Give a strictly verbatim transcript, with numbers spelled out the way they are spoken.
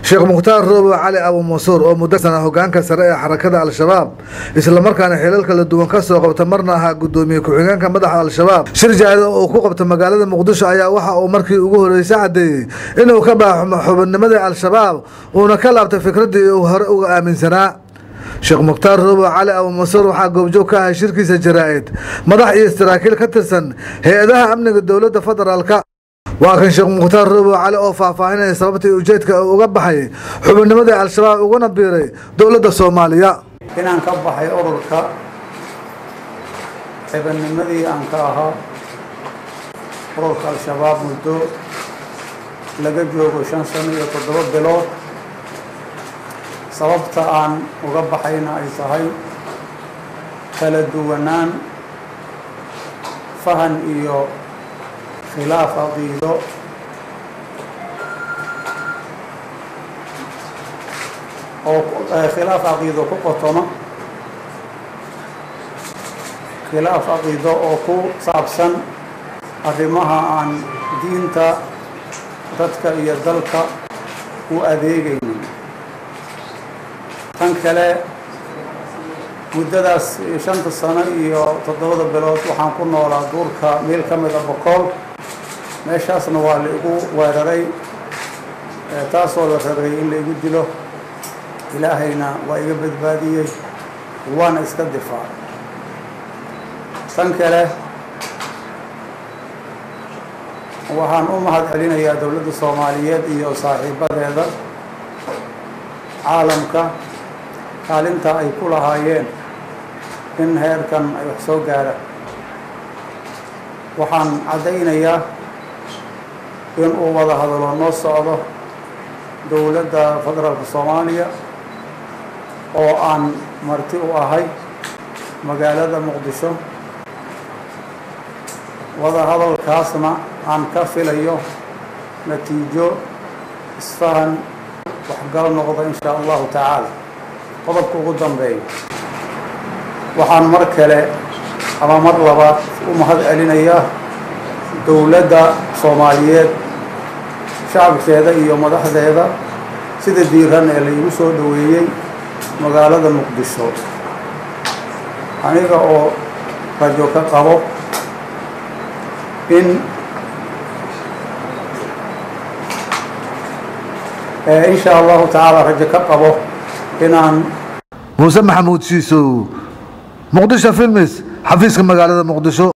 sheekh mukhtaar roobo cali abu mansuur oo muddo sana hogaanka sare ee xarakada al-shabaab isla markaana xilal kala duwan ka soo qabta marna ahaa gudoomiye ku-xigeenka madaxa al-shabaab shir jaahid oo ku qabta magaalada muqdisho ayaa waxa uu markii ugu horeysay cadeeyay inuu ka baaxmo xubinimada al-shabaab uuna ka laabtay fikradii uu hore uga aaminsanaa sheekh mukhtaar roobo cali abu mansuur waxaa goobjoog ka ahay shirkiisa jaraa'id madax iyo saraakiil ka tirsan hay-adaha amniga dowladda federaalka waa kan sheekh mukhtaar roobo cali oo faahfaahinaya sababtii ujeedka uga baxay xubinimada al-shabaab uguna biiray dowladda Soomaaliya inaan ka baxay ururka xubinnimadii aan ka ahaa ururka al-shabaab muddo laga joogo shan sano iyo toddoba bilood sababta aan uga baxayna ay tahay kala duwanaan fahan iyo khilaaf caqiido oo khilaaf caqiido ku qotoma khilaaf caqiido oo ku saabsan arrimaha aan diinta dadka iyo dalka u adeegaynin tan kale muddadaas shanta sano iyo toddobada bilood waxaan ku noolaa duurka meel ka mid a boqol meeshaasna waa la igu weeraray taasoo la rabay in la igu dilo ilaahayna waa iga badbaadiyey waana iska difaacay tan kale waxaan u mahad celinayaa dowladda Soomaaliyeed iyo saaxiibadeeda caalamka kaalinta ay ku lahaayeen in heerkan ay wax soo gaaraan waxaan cadaynayaa in uu wada hadalo noo socdo dowladda federaalka Soomaaliya oo aan marti u ahay magaalada Muqdisho wada hadalkaasna aan ka filayo natiijo isfahan waxgal noqdo insha Allah taala qodobka ugu dambeeyo waxaan mar kale ama mar labaad u mahad celinayaa dowladda Soomaaliyeed shacabkeeda iyo madaxdeeda sida diiran ee la igu soo dhaweeyay magaalada Muqdisho aniga oo rajo ka qabo in إن شاء الله تعالى رجع قبضه إنان موسى محمود سيسو مقدشة فيلمس حفيز كما قال هذا مقدشة.